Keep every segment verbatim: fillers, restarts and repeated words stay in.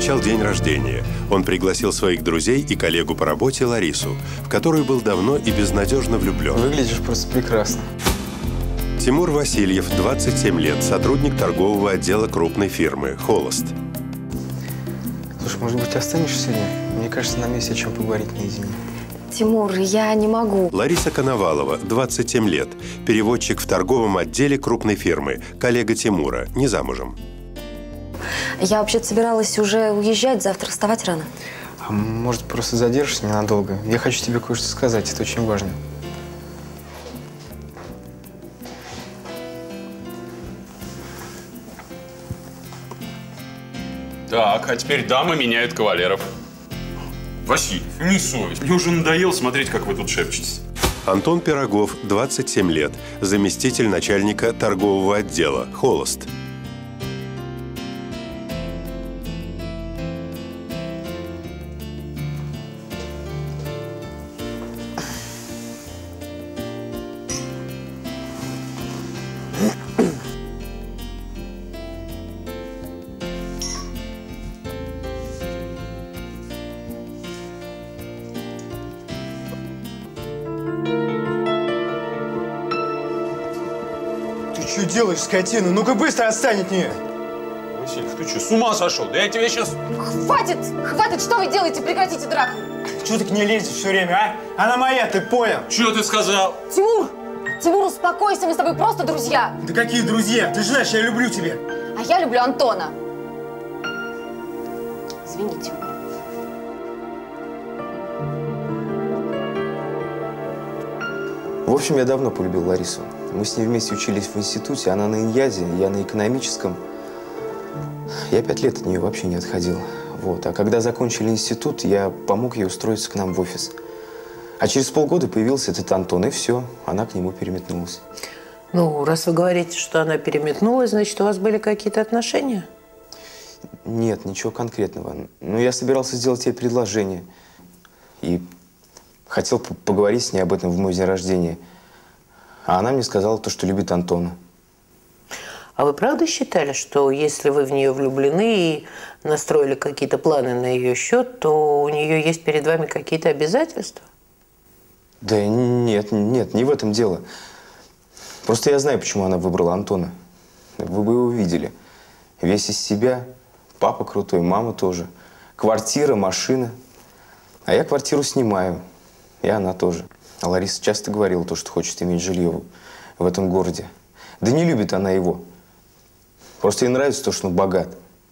отмечал день рождения. Он пригласил своих друзей и коллегу по работе Ларису, в которую был давно и безнадежно влюблен. Выглядишь просто прекрасно. Тимур Васильев, двадцать семь лет, сотрудник торгового отдела крупной фирмы «Холост». Слушай, может быть, останешься сегодня? Мне кажется, нам есть о чем поговорить наедине. Тимур, я не могу. Лариса Коновалова, двадцать семь лет, переводчик в торговом отделе крупной фирмы, коллега Тимура, не замужем. Я вообще-то собиралась уже уезжать, завтра вставать рано. А может, просто задержишься ненадолго? Я хочу тебе кое-что сказать, это очень важно. Так, а теперь дамы меняют кавалеров. Василий, не совесть. Мне уже надоело смотреть, как вы тут шепчетесь. Антон Пирогов, двадцать семь лет, заместитель начальника торгового отдела «Холост». Что делаешь, скотина? Ну-ка быстро отстань от нее! Василий, ты что, с ума сошел? Да я тебе сейчас… Хватит! Хватит! Что вы делаете? Прекратите драку! Чего ты к ней лезешь все время, а? Она моя, ты понял? Что ты сказал? Тимур! Тимур, успокойся, мы с тобой просто друзья! Да какие друзья? Ты же знаешь, я люблю тебя! А я люблю Антона! Извини, Тимур. В общем, я давно полюбил Ларису. Мы с ней вместе учились в институте, она на иньязе, я на экономическом. Я пять лет от нее вообще не отходил. Вот. А когда закончили институт, я помог ей устроиться к нам в офис. А через полгода появился этот Антон, и все, она к нему переметнулась. Ну, раз вы говорите, что она переметнулась, значит, у вас были какие-то отношения? Нет, ничего конкретного. Но я собирался сделать ей предложение. И хотел поговорить с ней об этом в мой день рождения. А она мне сказала то, что любит Антона. А вы правда считали, что если вы в нее влюблены и настроили какие-то планы на ее счет, то у нее есть перед вами какие-то обязательства? Да нет, нет, не в этом дело. Просто я знаю, почему она выбрала Антона. Вы бы его видели. Весь из себя. Папа крутой, мама тоже. Квартира, машина. А я квартиру снимаю. И она тоже. А Лариса часто говорила то, что хочет иметь жилье в этом городе. Да не любит она его. Просто ей нравится то, что он богат.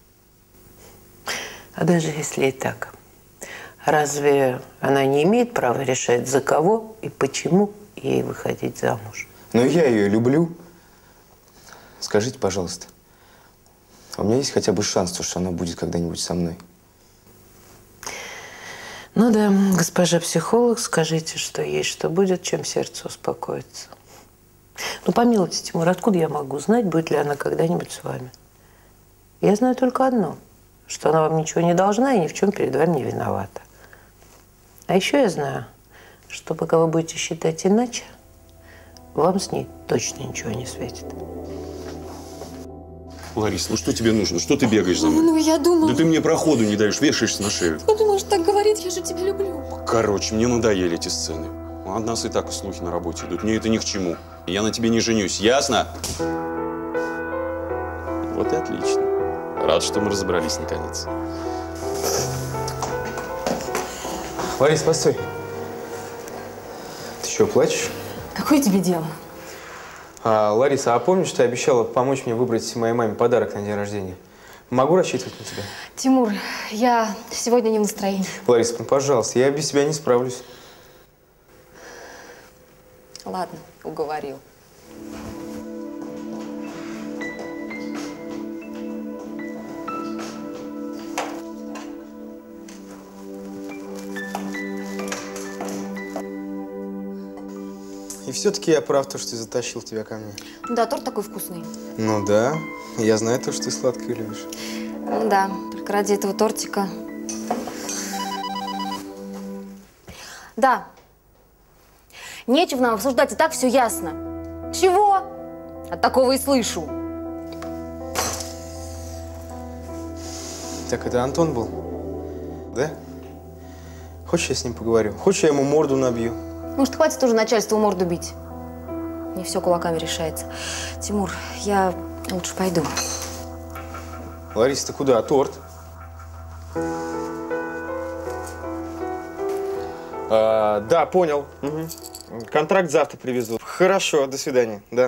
А даже если и так, разве она не имеет права решать, за кого и почему ей выходить замуж? Но я ее люблю. Скажите, пожалуйста, у меня есть хотя бы шанс, что она будет когда-нибудь со мной? Ну да, госпожа психолог, скажите, что есть, что будет, чем сердце успокоится. Ну, помилуйте, Тимур, откуда я могу знать, будет ли она когда-нибудь с вами? Я знаю только одно, что она вам ничего не должна и ни в чем перед вами не виновата. А еще я знаю, что пока вы будете считать иначе, вам с ней точно ничего не светит. Ларис, ну что тебе нужно? Что ты бегаешь за мной? Ну, я думала… Да ты мне проходу не даешь, вешаешься на шею. Я думала, что так говорит, я же тебя люблю. Короче, мне надоели эти сцены. От нас и так слухи на работе идут. Мне это ни к чему. Я на тебе не женюсь, ясно? Вот и отлично. Рад, что мы разобрались наконец. Ларис, постой. Ты что, плачешь? Какое тебе дело? А, Лариса, а помнишь, ты обещала помочь мне выбрать моей маме подарок на день рождения? Могу рассчитывать на тебя? Тимур, я сегодня не в настроении. Лариса, ну, пожалуйста, я без тебя не справлюсь. Ладно, уговорил. И все-таки я прав, то, что затащил тебя ко мне. Да, торт такой вкусный. Ну да, я знаю то, что ты сладкое любишь. Ну да, только ради этого тортика. Да. Нечего нам обсуждать, и так все ясно. Чего? От такого и слышу. Так это Антон был? Да? Хочешь, я с ним поговорю? Хочешь, я ему морду набью? Может, хватит уже начальству морду бить? Не все кулаками решается. Тимур, я лучше пойду. Лариса, ты куда? А торт? А, да, понял. Угу. Контракт завтра привезу. Хорошо, до свидания. Да.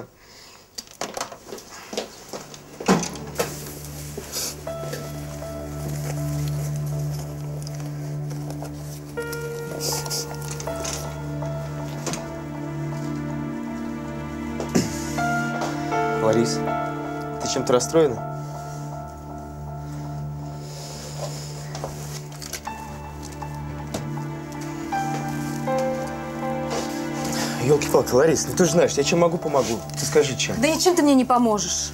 Ларис, ты чем-то расстроена? Ёлки-палки, Ларис, ну ты же знаешь, я чем могу, помогу. Ты скажи, чем. Да ничем ты мне не поможешь.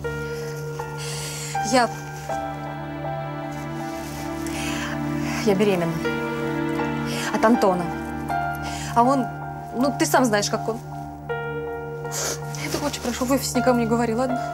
Я… Я беременна. От Антона. А он… Ну, ты сам знаешь, как он. Я так очень прошу, в офисе никому не говори, ладно?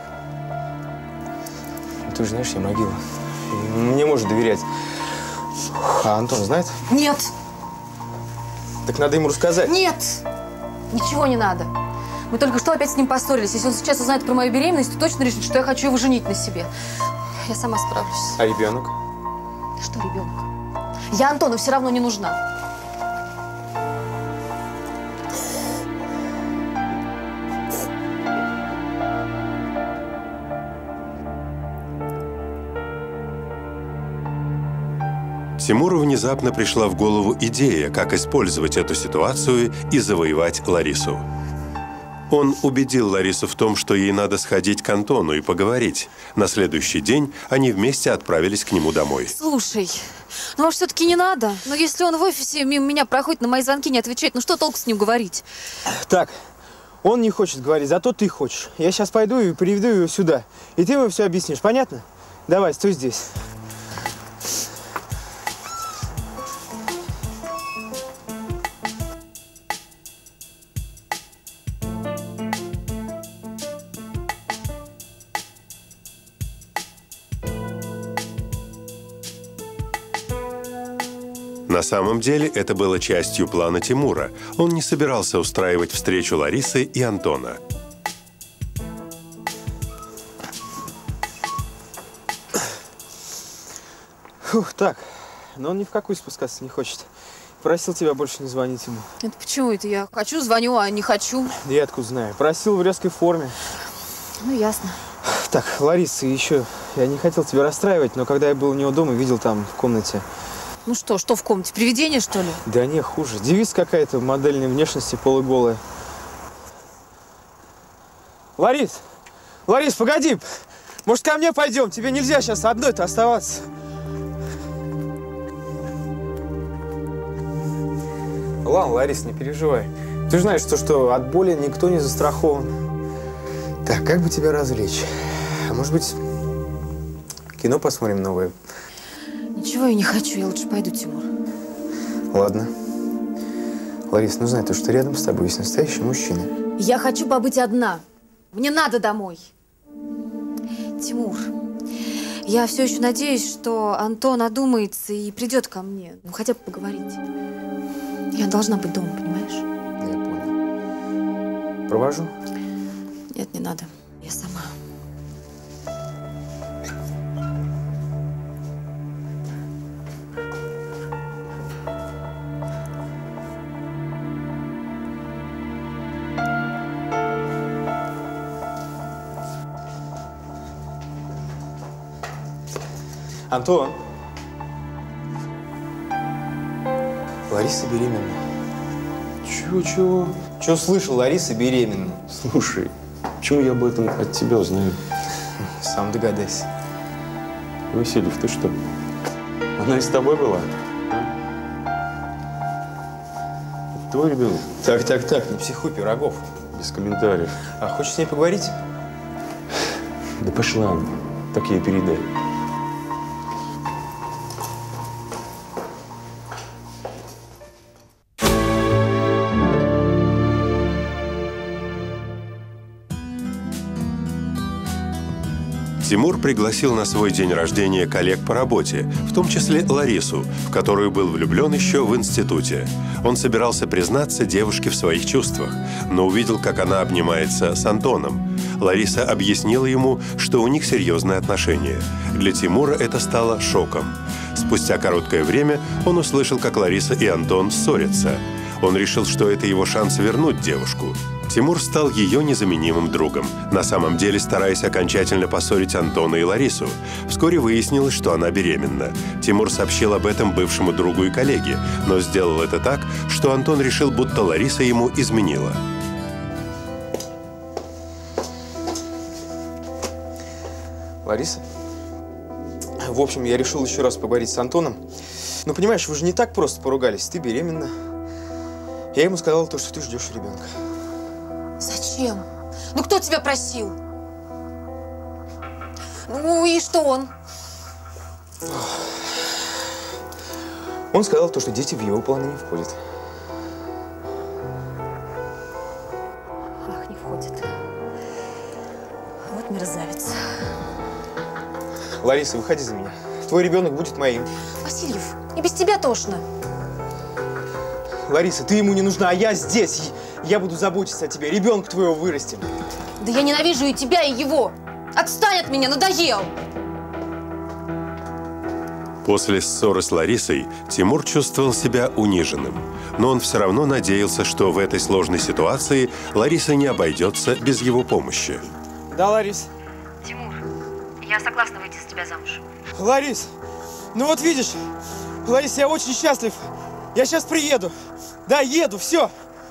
Ты же знаешь, я могила. Мне может доверять. А Антон знает? Нет! Так надо ему рассказать. Нет! Ничего не надо. Мы только что опять с ним поссорились. Если он сейчас узнает про мою беременность, то точно решит, что я хочу его женить на себе. Я сама справлюсь. А ребенок? Что ребенок? Я Антону все равно не нужна. Тимуру внезапно пришла в голову идея, как использовать эту ситуацию и завоевать Ларису. Он убедил Ларису в том, что ей надо сходить к Антону и поговорить. На следующий день они вместе отправились к нему домой. Слушай, ну может, все-таки не надо? Но если он в офисе мимо меня проходит, на мои звонки не отвечает, ну что толку с ним говорить? Так, он не хочет говорить, зато ты хочешь. Я сейчас пойду и приведу его сюда. И ты ему все объяснишь, понятно? Давай, стой здесь. На самом деле это было частью плана Тимура. Он не собирался устраивать встречу Ларисы и Антона. Фух, так, но он ни в какую спускаться не хочет. Просил тебя больше не звонить ему. Это почему это я хочу, звоню, а не хочу? Да я откуда знаю. Просил в резкой форме. Ну, ясно. Так, Лариса, еще я не хотел тебя расстраивать, но когда я был у него дома, видел там в комнате. Ну что, что в комнате? Привидение, что ли? Да не, хуже. Девица какая-то модельной внешности, полуголая. Ларис! Ларис, погоди! Может, ко мне пойдем? Тебе нельзя сейчас одной-то оставаться. Ладно, Ларис, не переживай. Ты же знаешь, что, что от боли никто не застрахован. Так, как бы тебя развлечь? А может быть, кино посмотрим новое? Ничего я не хочу, я лучше пойду, Тимур. Ладно. Ларис, ну знай то, что рядом с тобой есть настоящий мужчина. Я хочу побыть одна. Мне надо домой. Тимур, я все еще надеюсь, что Антон одумается и придет ко мне. Ну, хотя бы поговорить. Я должна быть дома, понимаешь? Я понял. Провожу? Нет, не надо. Я сама. Антон! Лариса беременна. Чего-чего? Чего слышал? Лариса беременна. Слушай, почему я об этом от тебя узнаю? Сам догадайся. Васильев, ты что? Она и с тобой была? А? Это твой ребенок? Так, так, так, не психуй, Пирогов. Без комментариев. А хочешь с ней поговорить? Да пошла она. Так ей передай. Тимур пригласил на свой день рождения коллег по работе, в том числе Ларису, в которую был влюблен еще в институте. Он собирался признаться девушке в своих чувствах, но увидел, как она обнимается с Антоном. Лариса объяснила ему, что у них серьезные отношения. Для Тимура это стало шоком. Спустя короткое время он услышал, как Лариса и Антон ссорятся. Он решил, что это его шанс вернуть девушку. Тимур стал ее незаменимым другом, на самом деле стараясь окончательно поссорить Антона и Ларису. Вскоре выяснилось, что она беременна. Тимур сообщил об этом бывшему другу и коллеге, но сделал это так, что Антон решил, будто Лариса ему изменила. Лариса? В общем, я решил еще раз поговорить с Антоном. Ну, понимаешь, вы же не так просто поругались. Ты беременна. Я ему сказал то, что ты ждешь ребенка. Зачем? Ну, кто тебя просил? Ну, и что он? Он сказал то, что дети в его планы не входят. Ах, не входит. Вот мерзавец. Лариса, выходи за меня. Твой ребенок будет моим. Васильев, и без тебя тошно. Лариса, ты ему не нужна, а я здесь. Я буду заботиться о тебе. Ребенка твоего вырастим. Да я ненавижу и тебя, и его. Отстань от меня, надоел. После ссоры с Ларисой Тимур чувствовал себя униженным. Но он все равно надеялся, что в этой сложной ситуации Лариса не обойдется без его помощи. Да, Ларис? Тимур, я согласна выйти за тебя замуж. Ларис, ну вот видишь, Ларис, я очень счастлив. Я сейчас приеду. Да, еду, все.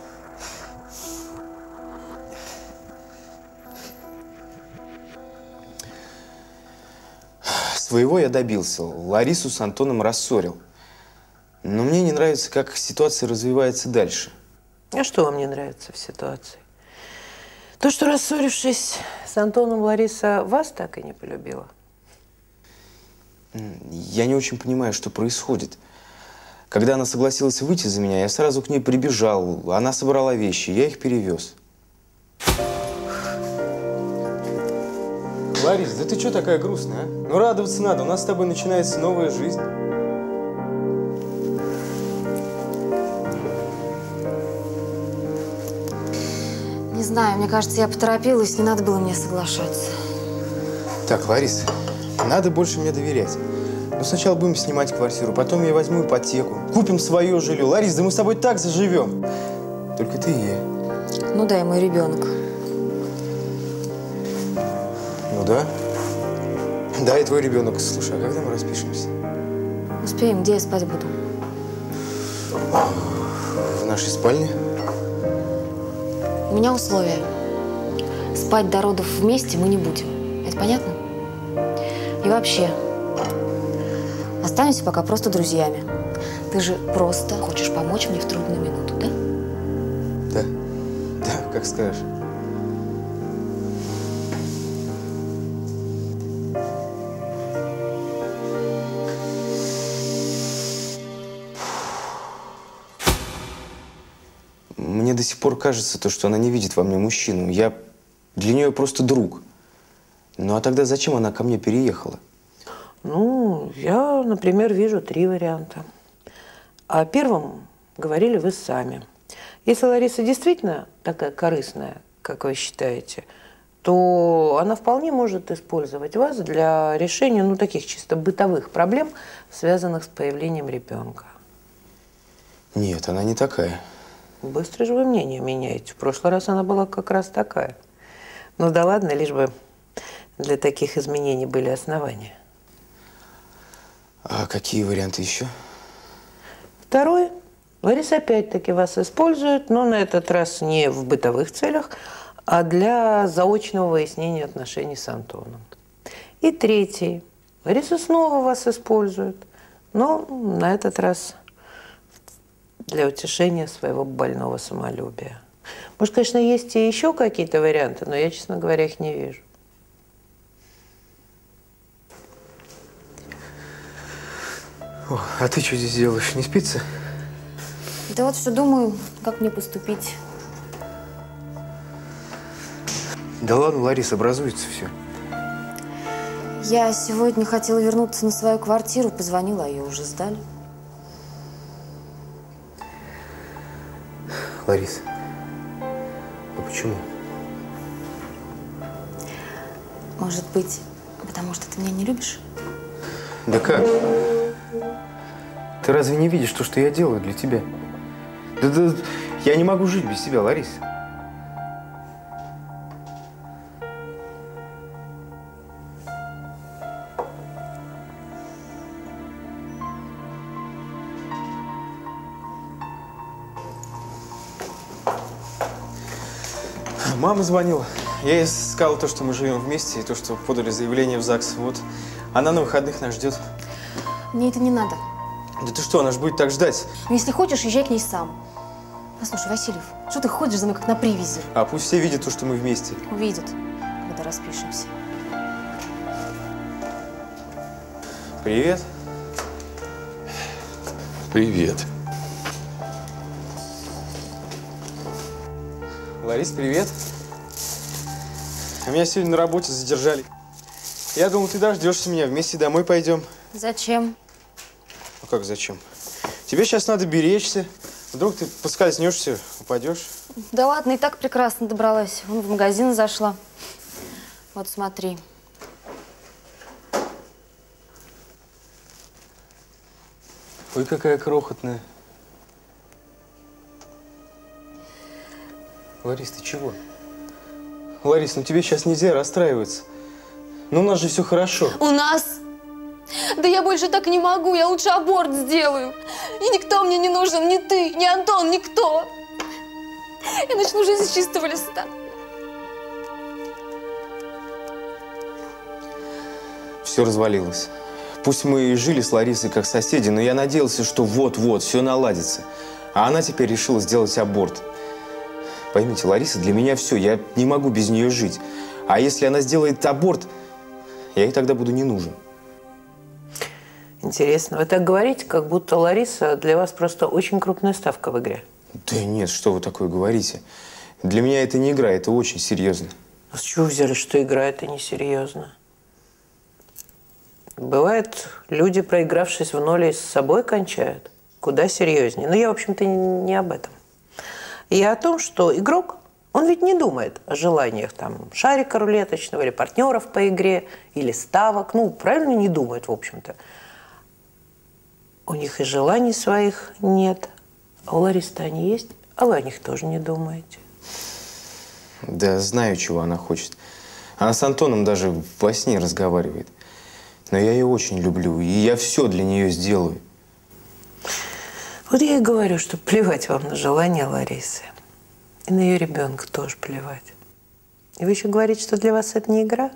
Своего я добился. Ларису с Антоном рассорил. Но мне не нравится, как ситуация развивается дальше. А что вам не нравится в ситуации? То, что, рассорившись с Антоном, Лариса вас так и не полюбила? Я не очень понимаю, что происходит. Когда она согласилась выйти за меня, я сразу к ней прибежал. Она собрала вещи, я их перевез. Ларис, да ты что такая грустная, а? Ну радоваться надо, у нас с тобой начинается новая жизнь. Не знаю, мне кажется, я поторопилась, не надо было мне соглашаться. Так, Лариса, надо больше мне доверять. Ну сначала будем снимать квартиру, потом я возьму ипотеку, купим свое жилье. Ларис, да мы с тобой так заживем. Только ты и я. Ну да, и мой ребенок. Ну да. Да, и твой ребенок. Слушай, а когда мы распишемся? Успеем, где я спать буду? В нашей спальне. У меня условия. Спать до родов вместе мы не будем. Это понятно? И вообще, останемся пока просто друзьями. Ты же просто хочешь помочь мне в трудную минуту, да? Да. Да, как скажешь. Мне до сих пор кажется, то, что она не видит во мне мужчину. Я для нее просто друг. Ну а тогда зачем она ко мне переехала? Ну, я, например, вижу три варианта. О первом говорили вы сами. Если Лариса действительно такая корыстная, как вы считаете, то она вполне может использовать вас для решения, ну, таких чисто бытовых проблем, связанных с появлением ребенка. Нет, она не такая. Быстро же вы мнение меняете. В прошлый раз она была как раз такая. Ну да ладно, лишь бы для таких изменений были основания. А какие варианты еще? Второй. Лариса опять-таки вас использует, но на этот раз не в бытовых целях, а для заочного выяснения отношений с Антоном. И третий. Лариса снова вас использует, но на этот раз для утешения своего больного самолюбия. Может, конечно, есть и еще какие-то варианты, но я, честно говоря, их не вижу. О, а ты что здесь делаешь? Не спится? Да вот что думаю, как мне поступить. Да ладно, Лариса, образуется все. Я сегодня хотела вернуться на свою квартиру, позвонила, а ее уже сдали. Ларис, а почему? Может быть, потому что ты меня не любишь? Да как? Ты разве не видишь то, что я делаю для тебя? Да, да, я не могу жить без тебя, Ларис. Мама звонила. Я ей сказал то, что мы живем вместе, и то, что подали заявление в ЗАГС. Вот. Она на выходных нас ждет. Мне это не надо. Да ты что, она же будет так ждать. Если хочешь, езжай к ней сам. Послушай, Васильев, что ты ходишь за мной, как на привязи? А пусть все видят то, что мы вместе. Увидят, когда распишемся. Привет. Привет. Ларис, привет. А меня сегодня на работе задержали. Я думал, ты дождешься меня, вместе домой пойдем. Зачем? Ну как зачем? Тебе сейчас надо беречься. Вдруг ты поскользнешься, упадешь. Да ладно, и так прекрасно добралась. Вон в магазин зашла. Вот смотри. Ой, какая крохотная. Ларис, ты чего? Ларис, ну тебе сейчас нельзя расстраиваться. Ну у нас же все хорошо. У нас? Да я больше так не могу, я лучше аборт сделаю. И никто мне не нужен, ни ты, ни Антон, никто. Я начну жизнь с чистого листа. Все развалилось. Пусть мы и жили с Ларисой как соседи, но я надеялся, что вот-вот все наладится. А она теперь решила сделать аборт. Поймите, Лариса для меня все, я не могу без нее жить. А если она сделает аборт, я ей тогда буду не нужен. Интересно, вы так говорите, как будто Лариса для вас просто очень крупная ставка в игре. Да нет, что вы такое говорите? Для меня это не игра, это очень серьезно. А с чего взяли, что игра – это несерьезно? Бывает, люди, проигравшись в ноль, и с собой кончают. Куда серьезнее. Но я, в общем-то, не об этом. Я о том, что игрок, он ведь не думает о желаниях там шарика рулеточного или партнеров по игре, или ставок. Ну, правильно, не думает, в общем-то. У них и желаний своих нет. А у Ларисы-то они есть, а вы о них тоже не думаете. Да знаю, чего она хочет. Она с Антоном даже во сне разговаривает. Но я ее очень люблю, и я все для нее сделаю. Вот я и говорю, что плевать вам на желание Ларисы. И на ее ребенка тоже плевать. И вы еще говорите, что для вас это не игра?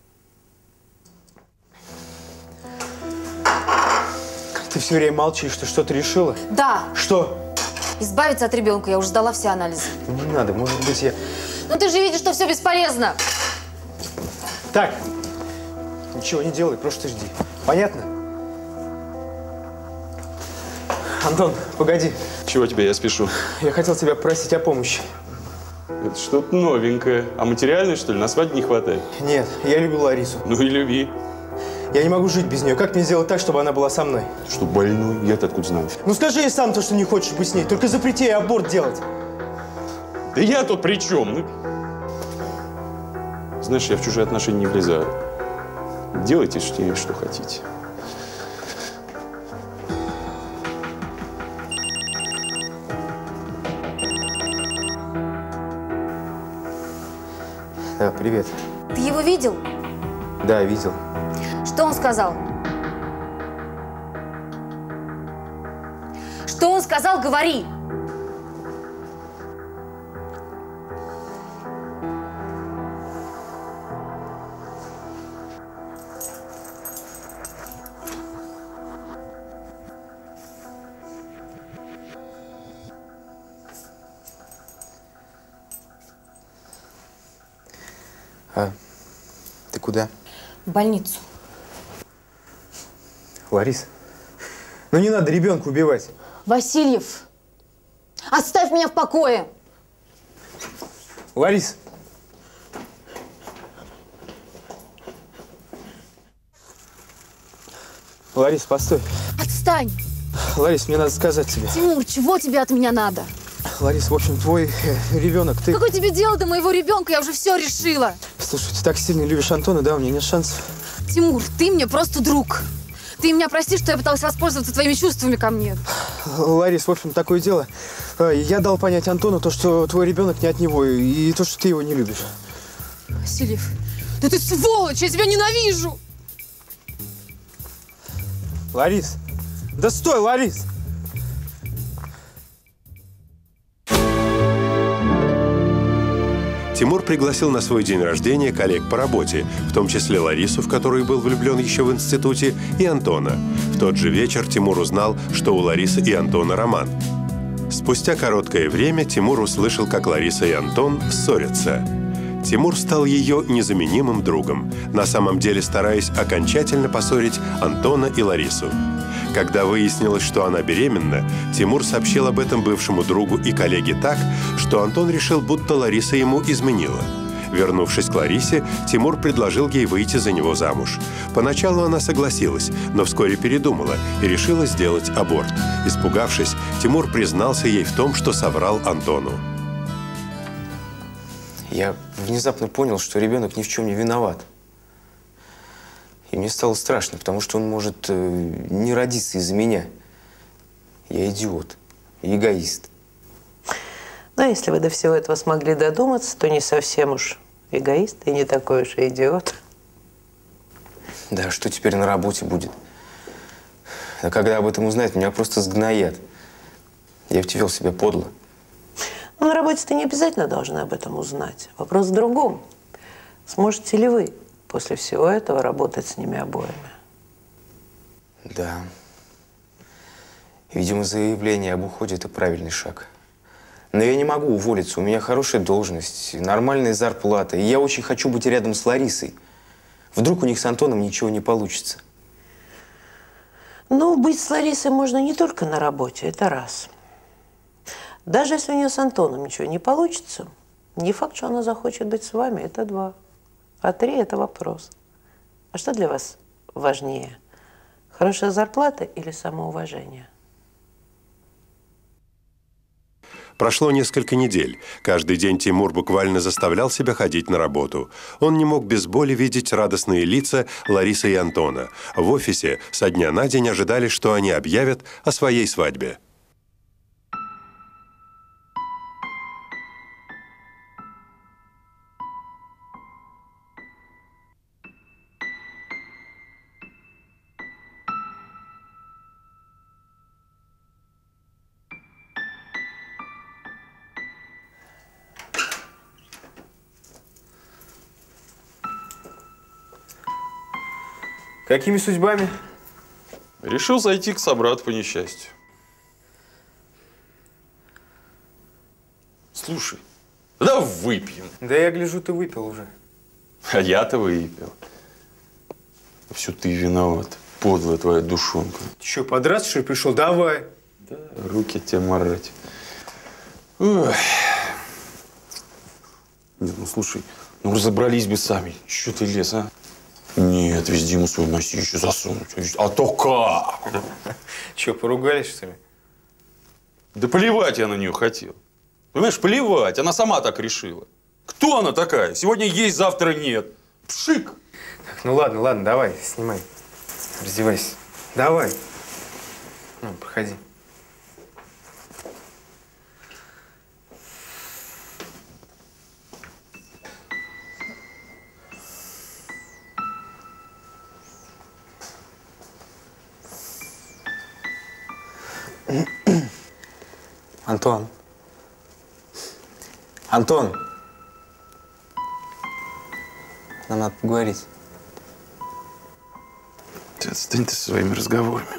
Ты все время молчишь, что что-то решила? Да, Что? избавиться от ребенка, я уже сдала все анализы. Не надо, может быть, я… Ну ты же видишь, что все бесполезно. Так, ничего не делай, просто жди. Понятно? Антон, погоди. Чего тебе я спешу? Я хотел тебя просить о помощи. Это что-то новенькое. А материальной, что ли, на свадьбе не хватает? Нет, я люблю Ларису. Ну и люби. Я не могу жить без нее. Как мне сделать так, чтобы она была со мной? Ты что, больной? Я-то откуда знаю? Ну скажи ей сам то, что не хочешь быть с ней. Только запрети ей аборт делать. Да я тут при чем? Ну... Знаешь, я в чужие отношения не влезаю. Делайте с ней, что хотите. Да, привет. Ты его видел? Да, видел. Что он сказал? Что он сказал, говори! А ты куда? В больницу. Ларис, ну не надо ребенка убивать. Васильев, оставь меня в покое. Ларис. Ларис, постой. Отстань! Ларис, мне надо сказать тебе. Тимур, чего тебе от меня надо? Ларис, в общем, твой э, ребенок, ты… Какое тебе дело до моего ребенка? Я уже все решила. Слушай, ты так сильно любишь Антона, да? У меня нет шансов. Тимур, ты мне просто друг. Ты меня прости, что я пыталась воспользоваться твоими чувствами ко мне. Ларис, в общем, такое дело. Я дал понять Антону то, что твой ребенок не от него, и то, что ты его не любишь. Васильев, да ты сволочь, я тебя ненавижу! Ларис, да стой, Ларис! Тимур пригласил на свой день рождения коллег по работе, в том числе Ларису, в которую был влюблен еще в институте, и Антона. В тот же вечер Тимур узнал, что у Ларисы и Антона роман. Спустя короткое время Тимур услышал, как Лариса и Антон ссорятся. Тимур стал ее незаменимым другом, на самом деле стараясь окончательно поссорить Антона и Ларису. Когда выяснилось, что она беременна, Тимур сообщил об этом бывшему другу и коллеге так, что Антон решил, будто Лариса ему изменила. Вернувшись к Ларисе, Тимур предложил ей выйти за него замуж. Поначалу она согласилась, но вскоре передумала и решила сделать аборт. Испугавшись, Тимур признался ей в том, что соврал Антону. Я внезапно понял, что ребенок ни в чем не виноват. И мне стало страшно, потому что он может э, не родиться из-за меня. Я идиот, эгоист. Но если вы до всего этого смогли додуматься, то не совсем уж эгоист и не такой уж и идиот. Да, что теперь на работе будет? А когда об этом узнают, меня просто сгноят. Я ведь вел себя подло. Но на работе ты не обязательно должны об этом узнать. Вопрос в другом. Сможете ли вы после всего этого работать с ними обоими? Да. Видимо, заявление об уходе – это правильный шаг. Но я не могу уволиться. У меня хорошая должность, нормальная зарплата. И я очень хочу быть рядом с Ларисой. Вдруг у них с Антоном ничего не получится. Ну, быть с Ларисой можно не только на работе, это раз. Даже если у нее с Антоном ничего не получится, не факт, что она захочет быть с вами, это два. А три – это вопрос. А что для вас важнее? Хорошая зарплата или самоуважение? Прошло несколько недель. Каждый день Тимур буквально заставлял себя ходить на работу. Он не мог без боли видеть радостные лица Ларисы и Антона. В офисе со дня на день ожидали, что они объявят о своей свадьбе. Какими судьбами? Решил зайти к собрату по несчастью. Слушай, да выпьем. Да я гляжу, ты выпил уже. А я-то выпил. Все ты виноват, подлая твоя душонка. Че, подраться, что ли, пришел? Давай. Да, руки тебе марать. Ой. Нет, ну слушай, ну разобрались бы сами. Че ты лез, а? Нет, везде ему свою носищу засунуть. А то как? Че, поругались, что ли? Да плевать я на нее хотел. Понимаешь, плевать. Она сама так решила. Кто она такая? Сегодня есть, завтра нет. Пшик! Так, ну ладно, ладно, давай, снимай. Раздевайся. Давай. Ну, проходи. Антон. Антон. Нам надо поговорить. Ты отстань ты со своими разговорами.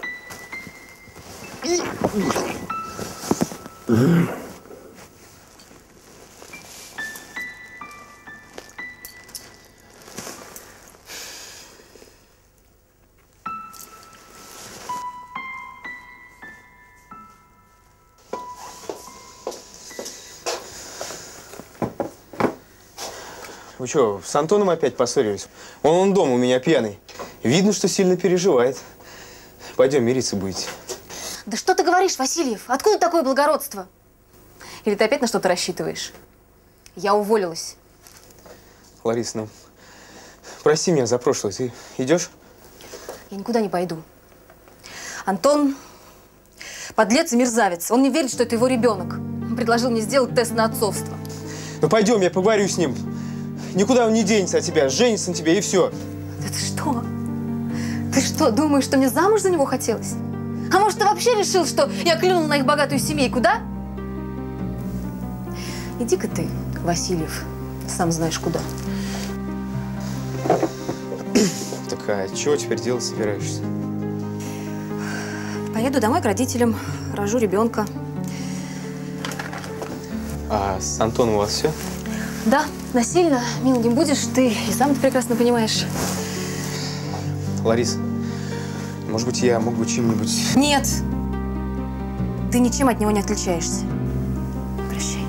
Вы что, с Антоном опять поссорились? Он, он дома у меня пьяный. Видно, что сильно переживает. Пойдем мириться будете. Да что ты говоришь, Васильев? Откуда такое благородство? Или ты опять на что-то рассчитываешь? Я уволилась. Лариса, ну, прости меня за прошлое. Ты идешь? Я никуда не пойду. Антон подлец и мерзавец. Он не верит, что это его ребенок. Он предложил мне сделать тест на отцовство. Ну пойдем, я поговорю с ним. Никуда он не денется от тебя, женится на тебе и все. Да ты что? Ты что, думаешь, что мне замуж за него хотелось? А может, ты вообще решил, что я клюнул на их богатую семейку, да? Иди-ка ты, Васильев, сам знаешь куда. Так а чего теперь делать собираешься? Поеду домой к родителям, рожу ребенка. А с Антоном у вас все? Да, насильно мил не будешь, ты и сам это прекрасно понимаешь. Лариса, может быть, я мог бы чем-нибудь… Нет, ты ничем от него не отличаешься. Прощай.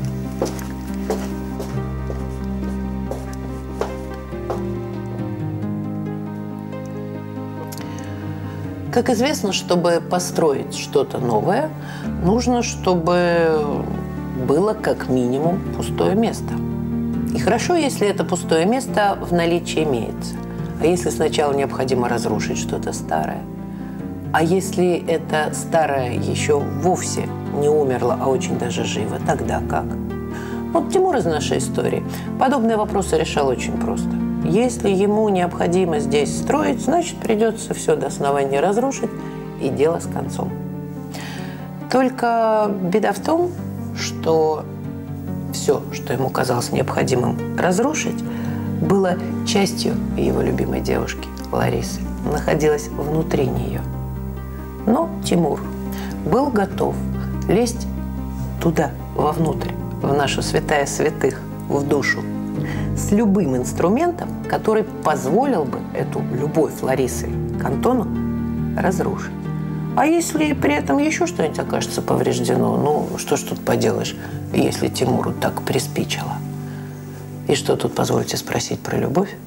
Как известно, чтобы построить что-то новое, нужно, чтобы было как минимум пустое место. И хорошо, если это пустое место в наличии имеется. А если сначала необходимо разрушить что-то старое? А если это старое еще вовсе не умерло, а очень даже живо, тогда как? Вот Тимур из нашей истории подобные вопросы решал очень просто. Если ему необходимо здесь строить, значит, придется все до основания разрушить, и дело с концом. Только беда в том, что все, что ему казалось необходимым разрушить, было частью его любимой девушки, Ларисы, находилось внутри нее. Но Тимур был готов лезть туда, вовнутрь, в нашу святая святых, в душу, с любым инструментом, который позволил бы эту любовь Ларисы к Антону разрушить. А если при этом еще что-нибудь окажется повреждено, ну, что ж тут поделаешь, если Тимуру так приспичило? И что тут, позвольте спросить, про любовь?